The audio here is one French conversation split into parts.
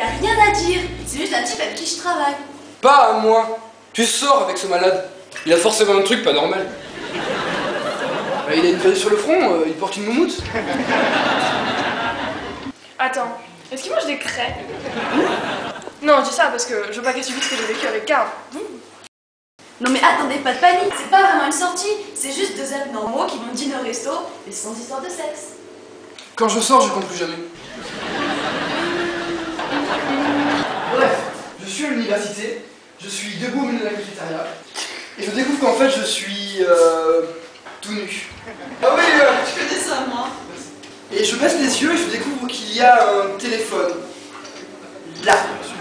Y a rien à dire, c'est juste un type avec qui je travaille. Pas à moi. Tu sors avec ce malade. Il a forcément un truc pas normal. Bah, il a une feuille sur le front, il porte une moumoute. Attends, est-ce qu'il mange des craies? Non, je dis ça parce que je veux pas qu'elle subisse ce que j'ai vécu avec Karl. Non mais attendez, pas de panique, c'est pas vraiment une sortie, c'est juste deux êtres normaux qui vont dîner au resto, mais sans histoire de sexe. Quand je sors, je compte plus jamais. Bref, je suis à l'université, je suis debout au milieu de la cafétéria, et je découvre qu'en fait je suis tout nu. Ah oui, Je connais ça moi. et je baisse les yeux et je découvre qu'il y a un téléphone. Là.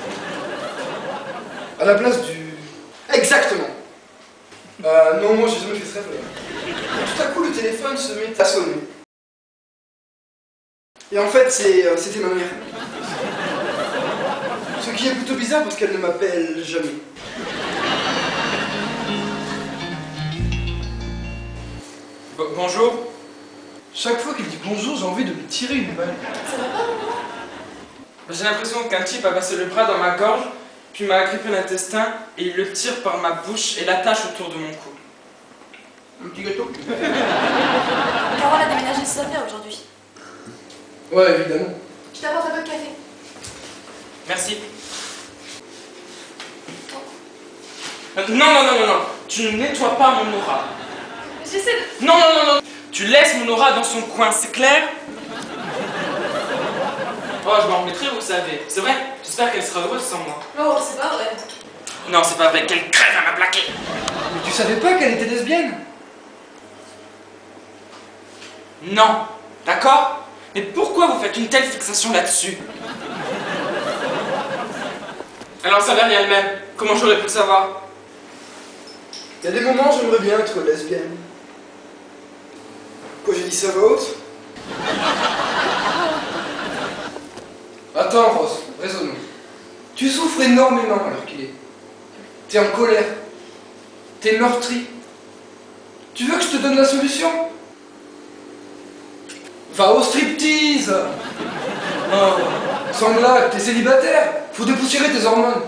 À la place du... Exactement. Non, moi j'ai jamais fait ce rêve. Tout à coup le téléphone se met à sonner. Et en fait c'était ma mère. Ce qui est plutôt bizarre parce qu'elle ne m'appelle jamais. Bonjour. Chaque fois qu'il dit bonjour, j'ai envie de lui tirer une balle. Ça va pas maman? J'ai l'impression qu'un type a passé le bras dans ma gorge, puis m'a agrippé l'intestin et il le tire par ma bouche et l'attache autour de mon cou. Un petit gâteau? Carole a déménagé chez sa mère aujourd'hui. Ouais, évidemment. Je t'apporte un peu de café. Merci. Non, tu ne nettoies pas mon aura. J'essaie de... Non, tu laisses mon aura dans son coin, c'est clair? Oh, je m'en remettrai, vous savez. C'est vrai, j'espère qu'elle sera heureuse sans moi. Oh, c'est pas vrai. Non, c'est pas vrai, qu'elle crève à m'a plaqué. Mais tu savais pas qu'elle était lesbienne? Non, d'accord? Mais pourquoi vous faites une telle fixation là-dessus? Alors ça va elle-même, comment j'aurais pu le savoir? Il y a des moments où j'aimerais bien être lesbienne. Quoi, j'ai dit ça à voix haute? Attends, Rose, raisonnons. Tu souffres énormément alors qu'il est. T'es en colère. T'es meurtri. Tu veux que je te donne la solution? Va au striptease! Oh, sans blague, t'es célibataire. Faut dépoussiérer tes hormones.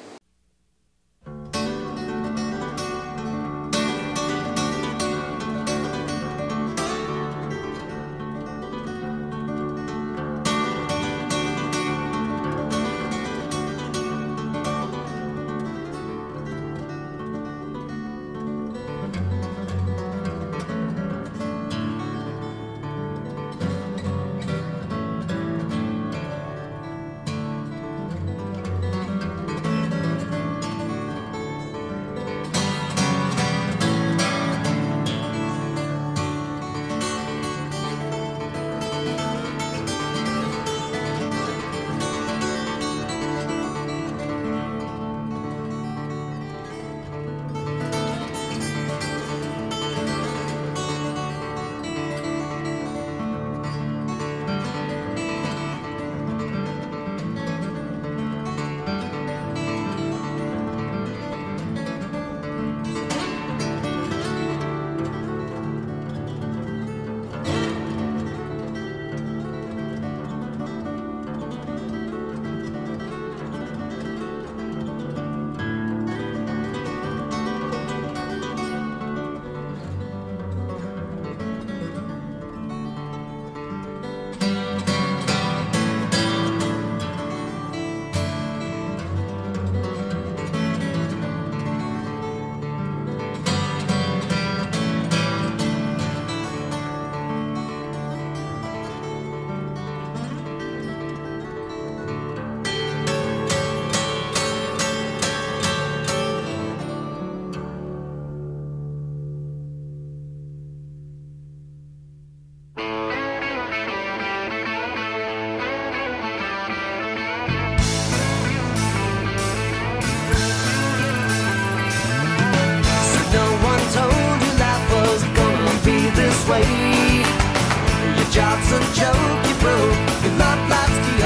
job's a joke, you broke, your love life's the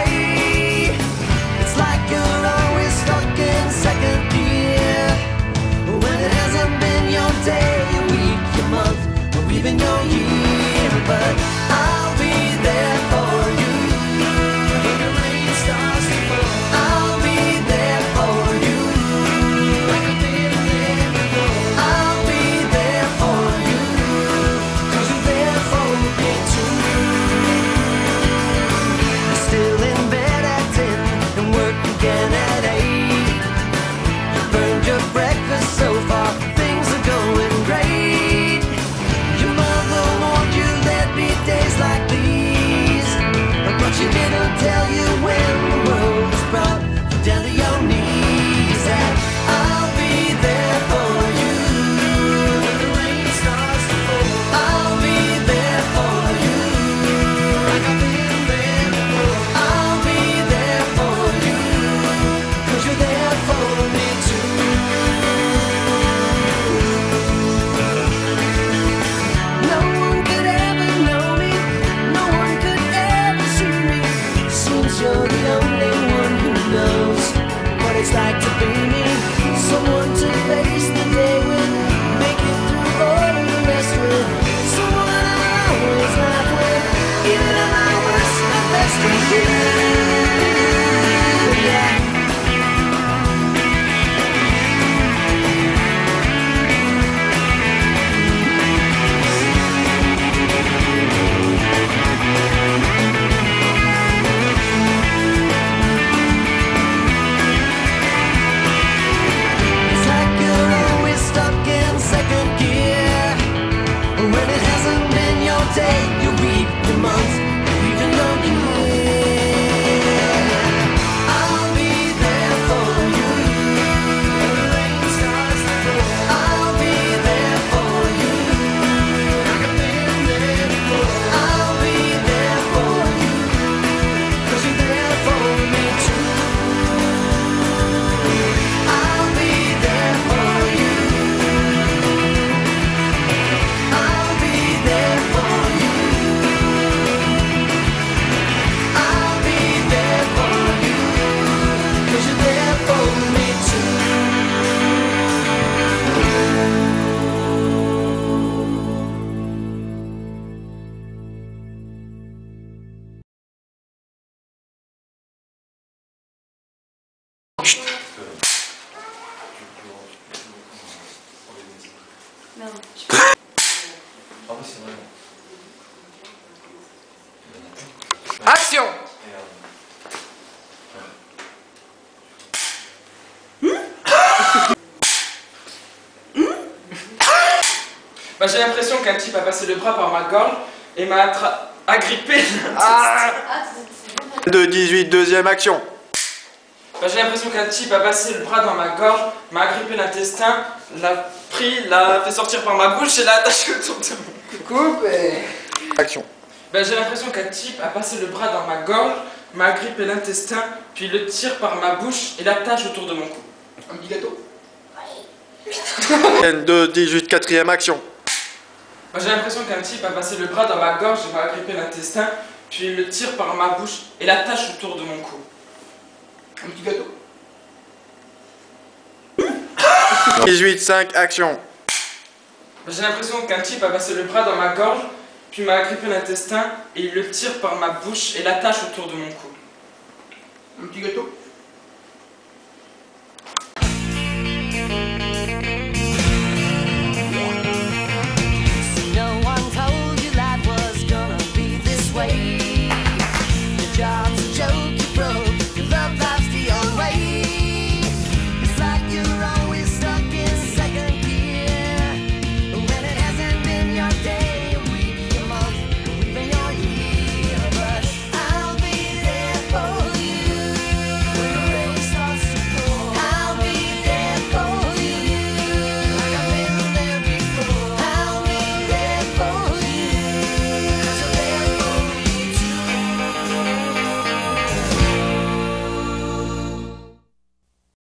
away. It's like you're always stuck in second gear, when it hasn't been your day, your week, your month, or even your year. But I'll be there for you when the rain starts to fall. It's like you're always stuck in second gear. When it hasn't been your day, your week, your month, even your year. I'll be there for you. When the rain starts to fall, I'll be there for you. Like I've been there before. I'll be there for you, 'cause you're there for me too. I'll be there for you. I'll be there for you. I'll be there for you, 'cause you're there for me too. Merde. Action! Bah, j'ai l'impression qu'un type a passé le bras par ma gorge et m'a agrippé. Ah. Ah, c'est 2-18, deuxième action. Bah, j'ai l'impression qu'un type a passé le bras dans ma gorge, m'a agrippé l'intestin, l'a pris, l'a fait sortir par ma bouche et l'a attaché autour de moi. Coupe et... Action. Bah, j'ai l'impression qu'un type a passé le bras dans ma gorge, m'a agrippé l'intestin, puis le tire par ma bouche et l'attache autour de mon cou. un petit gâteau. 2-18, quatrième action. Bah, j'ai l'impression qu'un type a passé le bras dans ma gorge et m'a agrippé l'intestin, puis le tire par ma bouche et l'attache autour de mon cou. Un petit gâteau. 18-5, action. Bah, j'ai l'impression qu'un type a passé le bras dans ma gorge, puis m'a agrippé l'intestin et il le tire par ma bouche et l'attache autour de mon cou. Un petit gâteau.